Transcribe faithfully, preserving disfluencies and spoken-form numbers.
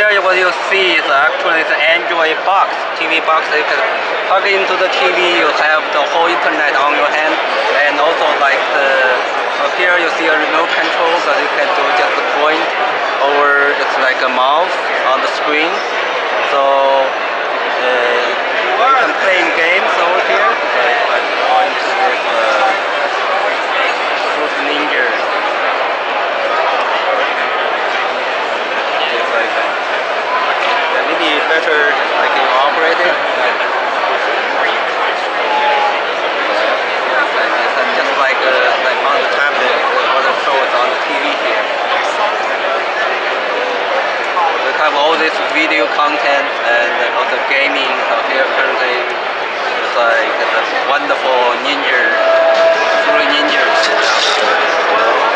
here what you see is actually the Android box, T V box. You can plug into the T V, you have the whole internet on your hand, and also like the up here you see a remote control that you can do just a point over. It's like a mouse on the screen, so uh, you can play games over here. So if I point to this uh, Fruit Ninja. Maybe better I can operate it. Yes, and it's just like uh, like on the tablet, what it shows on the T V here. We have all this video content and also gaming. So here currently it's like the wonderful ninja, three ninjas.